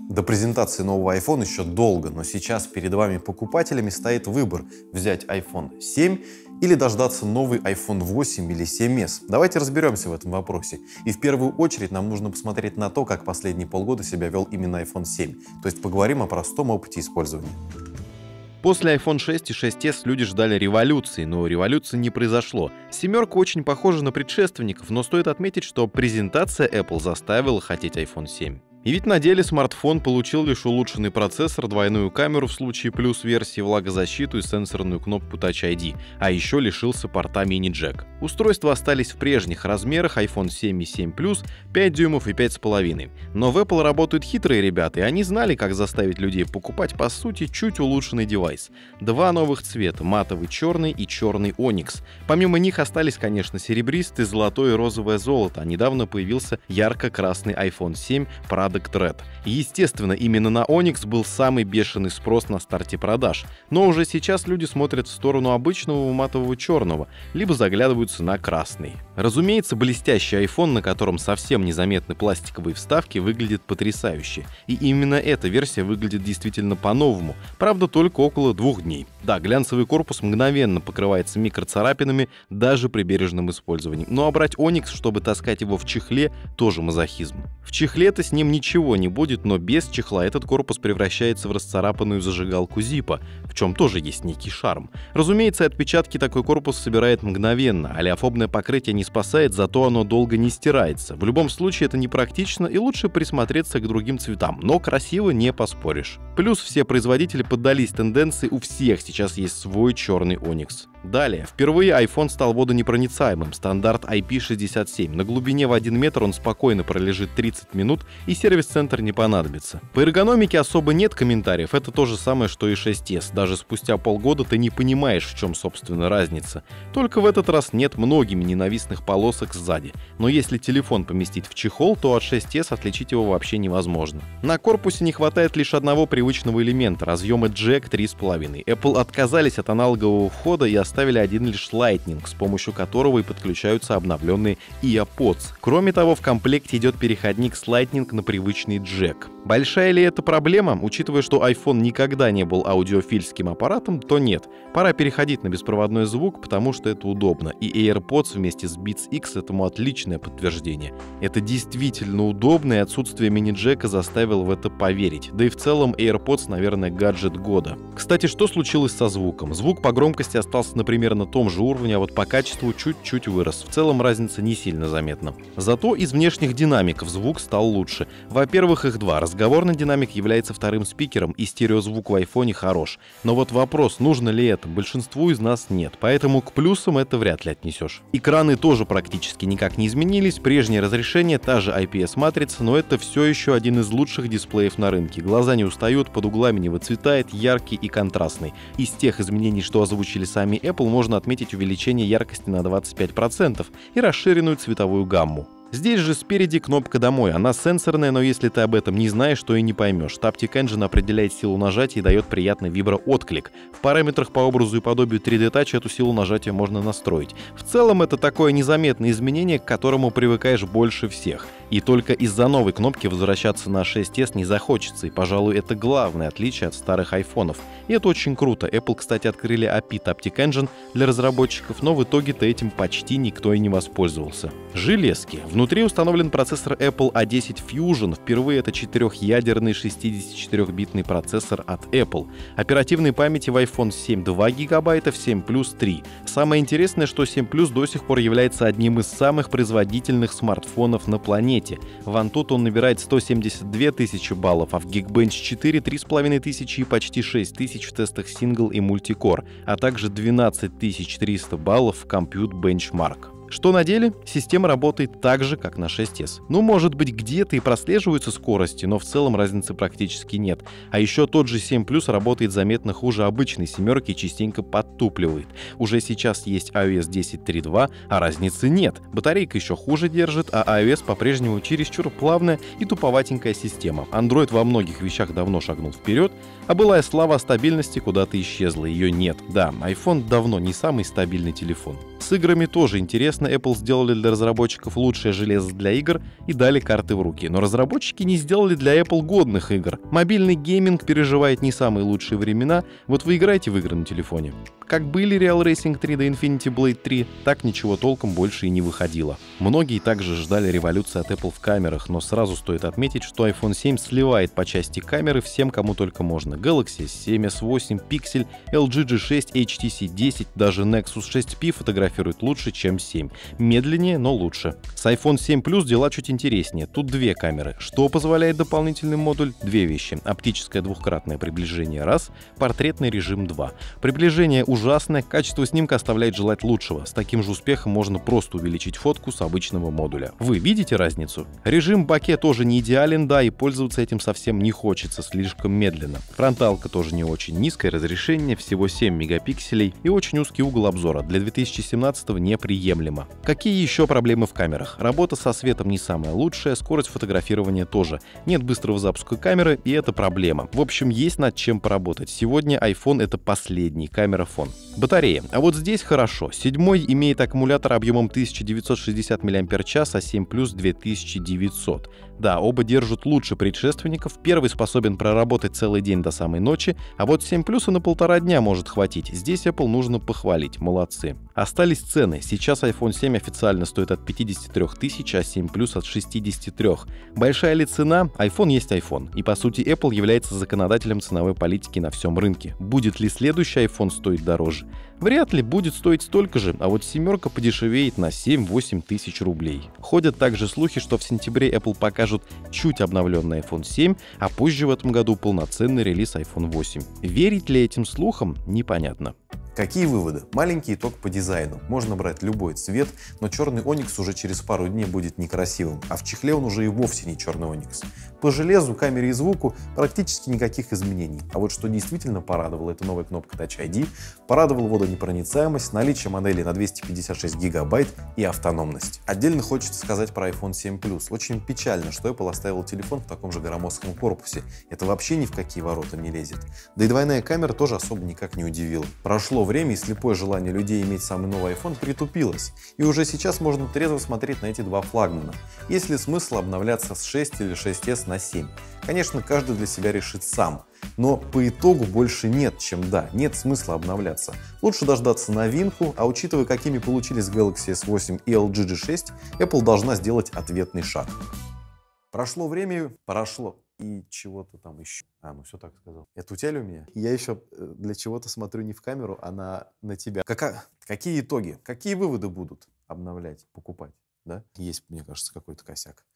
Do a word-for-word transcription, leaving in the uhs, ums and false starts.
До презентации нового iPhone еще долго, но сейчас перед вами, покупателями, стоит выбор: взять айфон семь или дождаться новый айфон восемь или семь эс. Давайте разберемся в этом вопросе. И в первую очередь нам нужно посмотреть на то, как последние полгода себя вел именно айфон семь. То есть поговорим о простом опыте использования. После айфон шесть и шесть эс люди ждали революции, но революции не произошло. Семерка очень похожа на предшественников, но стоит отметить, что презентация Apple заставила хотеть айфон семь. И ведь на деле смартфон получил лишь улучшенный процессор, двойную камеру в случае плюс-версии, влагозащиту и сенсорную кнопку Touch ай ди, а еще лишился порта мини-джек. Устройства остались в прежних размерах: айфон семь и семь плюс, пять дюймов и пять с половиной. Но в Apple работают хитрые ребята, и они знали, как заставить людей покупать, по сути, чуть улучшенный девайс. Два новых цвета — матовый черный и черный оникс. Помимо них остались, конечно, серебристый, золотой и розовое золото, а недавно появился ярко-красный айфон семь Product Red. И, естественно, именно на Onyx был самый бешеный спрос на старте продаж. Но уже сейчас люди смотрят в сторону обычного матового черного, либо заглядываются на красный. Разумеется, блестящий iPhone, на котором совсем незаметны пластиковые вставки, выглядит потрясающе. И именно эта версия выглядит действительно по-новому, правда, только около двух дней. Да, глянцевый корпус мгновенно покрывается микроцарапинами даже при бережном использовании. Но а брать Onyx, чтобы таскать его в чехле, тоже мазохизм. В чехле-то с ним ничего не будет, но без чехла этот корпус превращается в расцарапанную зажигалку Zippo, в чем тоже есть некий шарм. Разумеется, отпечатки такой корпус собирает мгновенно, а леофобное покрытие не спасает, зато оно долго не стирается. В любом случае это непрактично, и лучше присмотреться к другим цветам, но красиво не поспоришь. Плюс все производители поддались тенденции, у всех сейчас есть свой черный Onyx. Далее, впервые iPhone стал водонепроницаемым, стандарт ай пи шестьдесят семь. На глубине в один метр он спокойно пролежит тридцать минут, и сервис-центр не понадобится. По эргономике особо нет комментариев, это то же самое, что и шесть эс. Даже спустя полгода ты не понимаешь, в чем, собственно, разница. Только в этот раз нет многими ненавистных полосок сзади. Но если телефон поместить в чехол, то от шесть эс отличить его вообще невозможно. На корпусе не хватает лишь одного привычного элемента — разъема джек три с половиной. Apple отказались от аналогового входа и оставили один лишь Lightning, с помощью которого и подключаются обновленные EarPods. Кроме того, в комплекте идет переходник с Lightning на привычный джек. Большая ли это проблема? Учитывая, что iPhone никогда не был аудиофильским аппаратом, то нет. Пора переходить на беспроводной звук, потому что это удобно. И AirPods вместе с Beats X этому отличное подтверждение. Это действительно удобно, и отсутствие мини-джека заставило в это поверить. Да и в целом AirPods, наверное, гаджет года. Кстати, что случилось со звуком? Звук по громкости остался на примерно том же уровне, а вот по качеству чуть-чуть вырос. В целом разница не сильно заметна. Зато из внешних динамиков звук стал лучше. Во-первых, их два. Разговорный динамик является вторым спикером, и стереозвук в айфоне хорош. Но вот вопрос, нужно ли это, большинству из нас нет, поэтому к плюсам это вряд ли отнесешь. Экраны тоже практически никак не изменились, прежнее разрешение, та же ай пи эс-матрица, но это все еще один из лучших дисплеев на рынке. Глаза не устают, под углами не выцветает, яркий и контрастный. Из тех изменений, что озвучили сами Apple, можно отметить увеличение яркости на двадцать пять процентов и расширенную цветовую гамму. Здесь же спереди кнопка «Домой». Она сенсорная, но если ты об этом не знаешь, то и не поймешь. Taptic Engine определяет силу нажатия и дает приятный виброотклик. В параметрах по образу и подобию три дэ Touch эту силу нажатия можно настроить. В целом это такое незаметное изменение, к которому привыкаешь больше всех. И только из-за новой кнопки возвращаться на шесть эс не захочется, и, пожалуй, это главное отличие от старых айфонов. И это очень круто. Apple, кстати, открыли эй пи ай Taptic Engine для разработчиков, но в итоге-то этим почти никто и не воспользовался. Железки. Внутри установлен процессор Apple а десять Fusion. Впервые это четырехъядерный шестидесятичетырёхбитный процессор от Apple. Оперативной памяти в айфон семь два гигабайта, в семь плюс три. Самое интересное, что семь плюс до сих пор является одним из самых производительных смартфонов на планете. В Antutu он набирает сто семьдесят две тысячи баллов, а в Geekbench четыре — три с половиной тысячи и почти шесть тысяч в тестах Single и Multicore, а также двенадцать тысяч триста баллов в Compute Benchmark. Что на деле? Система работает так же, как на шесть эс. Ну, может быть, где-то и прослеживаются скорости, но в целом разницы практически нет. А еще тот же семь плюс работает заметно хуже обычной семерки и частенько подтупливает. Уже сейчас есть iOS десять точка три точка два, а разницы нет. Батарейка еще хуже держит, а iOS по-прежнему чересчур плавная и туповатенькая система. Android во многих вещах давно шагнул вперед, а былая слава о стабильности куда-то исчезла, ее нет. Да, iPhone давно не самый стабильный телефон. С играми тоже интересно. Естественно, Apple сделали для разработчиков лучшее железо для игр и дали карты в руки. Но разработчики не сделали для Apple годных игр. Мобильный гейминг переживает не самые лучшие времена, вот вы играете в игры на телефоне. Как были Real Racing три да Infinity Blade три, так ничего толком больше и не выходило. Многие также ждали революции от Apple в камерах, но сразу стоит отметить, что iPhone семь сливает по части камеры всем, кому только можно. Galaxy эс семь, эс восемь, Pixel, эл джи джи шесть, эйч ти си десять, даже Nexus шесть пи фотографирует лучше, чем семь. Медленнее, но лучше. С iPhone семь Plus дела чуть интереснее. Тут две камеры. Что позволяет дополнительный модуль? Две вещи. Оптическое двухкратное приближение — раз, портретный режим — два. Приближение ужасное, качество снимка оставляет желать лучшего. С таким же успехом можно просто увеличить фотку с обычного модуля. Вы видите разницу? Режим боке тоже не идеален, да, и пользоваться этим совсем не хочется, слишком медленно. Фронталка тоже не очень, низкое разрешение, всего семь мегапикселей и очень узкий угол обзора. Для две тысячи семнадцатого неприемлемо. Какие еще проблемы в камерах? Работа со светом не самая лучшая, скорость фотографирования тоже. Нет быстрого запуска камеры, и это проблема. В общем, есть над чем поработать. Сегодня iPhone — это последний камера-фон. Батарея. А вот здесь хорошо. Седьмой имеет аккумулятор объемом тысяча девятьсот шестьдесят мАч, а семь Plus — две тысячи девятьсот. Да, оба держат лучше предшественников. Первый способен проработать целый день до самой ночи, а вот семь Plus и на полтора дня может хватить. Здесь Apple нужно похвалить. Молодцы. Остались цены. Сейчас iPhone семь официально стоит от пятидесяти трёх тысяч, а семь Plus от шестидесяти трёх. Большая ли цена? iPhone есть iPhone. И по сути Apple является законодателем ценовой политики на всем рынке. Будет ли следующий iPhone стоить дороже? Вряд ли, будет стоить столько же, а вот семерка подешевеет на семь-восемь тысяч рублей. Ходят также слухи, что в сентябре Apple покажут чуть обновленный iPhone семь, а позже в этом году полноценный релиз iPhone восемь. Верить ли этим слухам, непонятно. Какие выводы? Маленький итог по дизайну. Можно брать любой цвет, но черный оникс уже через пару дней будет некрасивым, а в чехле он уже и вовсе не черный оникс. По железу, камере и звуку практически никаких изменений. А вот что действительно порадовало, это новая кнопка Touch ай ди, порадовала водонепроницаемость, наличие модели на двести пятьдесят шесть гигабайт и автономность. Отдельно хочется сказать про iPhone семь Plus. Очень печально, что Apple оставил телефон в таком же громоздком корпусе. Это вообще ни в какие ворота не лезет. Да и двойная камера тоже особо никак не удивила. Прошло время, и слепое желание людей иметь самый новый iPhone притупилось. И уже сейчас можно трезво смотреть на эти два флагмана. Есть ли смысл обновляться с шесть или шесть эс на семь? Конечно, каждый для себя решит сам. Но по итогу больше нет, чем да. Нет смысла обновляться. Лучше дождаться новинку, а учитывая, какими получились Galaxy эс восемь и эл джи джи шесть, Apple должна сделать ответный шаг. Прошло время, прошло. И чего-то там еще. А, ну все так сказал. Это у тебя или у меня? Я еще для чего-то смотрю не в камеру, а на, на тебя. Кака... Какие итоги? Какие выводы будут обновлять, покупать? Да? Есть, мне кажется, какой-то косяк.